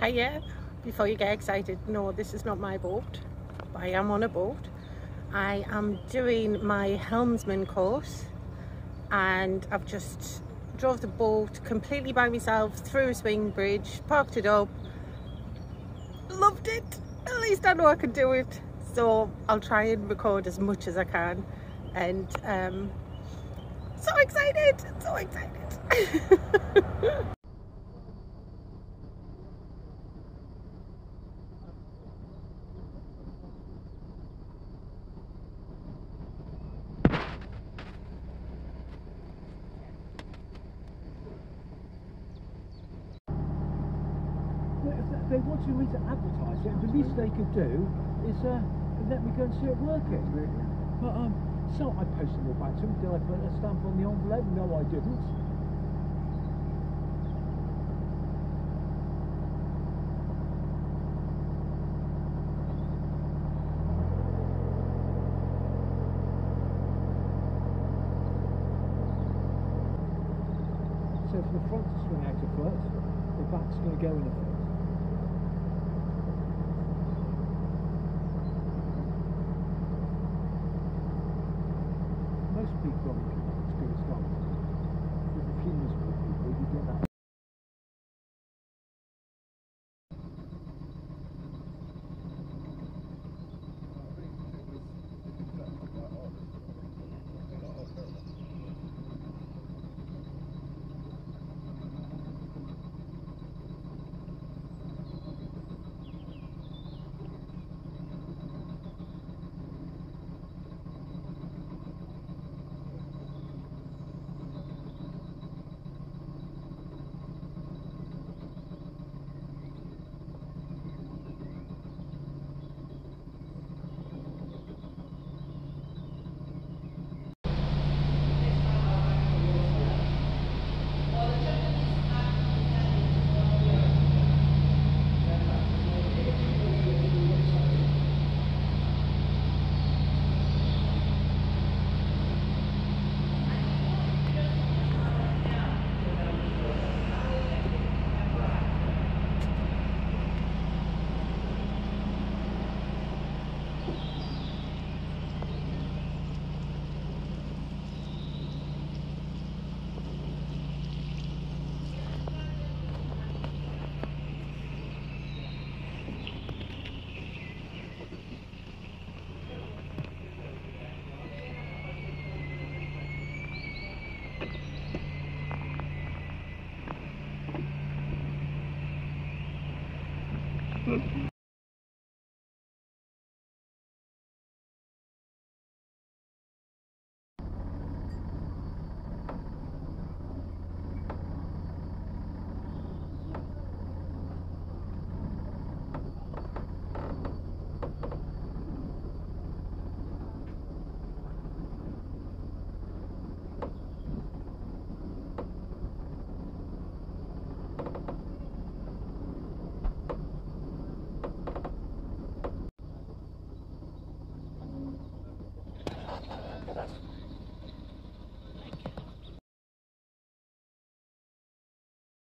Hiya, before you get excited, no, this is not my boat, but I am on a boat. I am doing my Helmsman course and I've just drove the boat completely by myself through a swing bridge, parked it up, loved it. At least I know I can do it, so I'll try and record as much as I can. And so excited, so excited. If they wanted me to advertise it, the least they could do is let me go and see it working. But so I posted it all back to them. Did I put a stamp on the envelope? No, I didn't. So for the front to swing out a foot, the back's going to go in a foot. Most people